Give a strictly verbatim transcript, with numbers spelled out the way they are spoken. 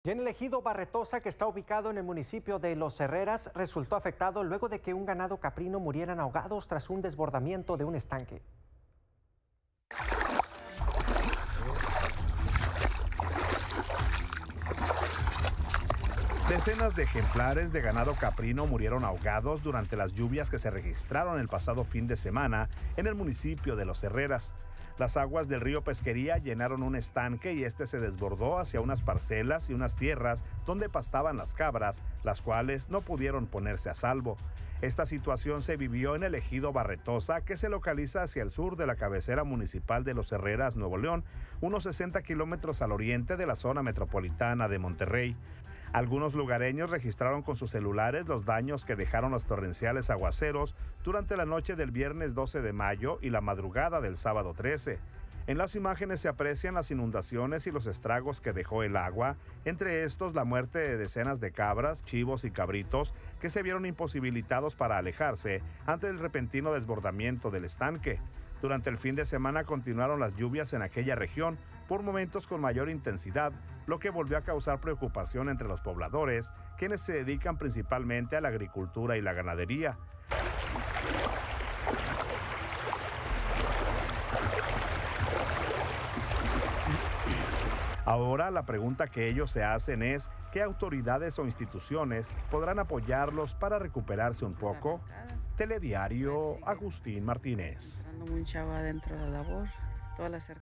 Y en el ejido Barretosa, que está ubicado en el municipio de Los Herreras, resultó afectado luego de que un ganado caprino murieran ahogados tras un desbordamiento de un estanque. Decenas de ejemplares de ganado caprino murieron ahogados durante las lluvias que se registraron el pasado fin de semana en el municipio de Los Herreras. Las aguas del río Pesquería llenaron un estanque y este se desbordó hacia unas parcelas y unas tierras donde pastaban las cabras, las cuales no pudieron ponerse a salvo. Esta situación se vivió en el ejido Barretosa, que se localiza hacia el sur de la cabecera municipal de Los Herreras, Nuevo León, unos sesenta kilómetros al oriente de la zona metropolitana de Monterrey. Algunos lugareños registraron con sus celulares los daños que dejaron los torrenciales aguaceros durante la noche del viernes doce de mayo y la madrugada del sábado trece. En las imágenes se aprecian las inundaciones y los estragos que dejó el agua, entre estos la muerte de decenas de cabras, chivos y cabritos que se vieron imposibilitados para alejarse ante el repentino desbordamiento del estanque. Durante el fin de semana continuaron las lluvias en aquella región, por momentos con mayor intensidad, lo que volvió a causar preocupación entre los pobladores, quienes se dedican principalmente a la agricultura y la ganadería. Ahora la pregunta que ellos se hacen es, ¿qué autoridades o instituciones podrán apoyarlos para recuperarse un poco? Telediario, Agustín Martínez. Muy chavo adentro de la labor, todas las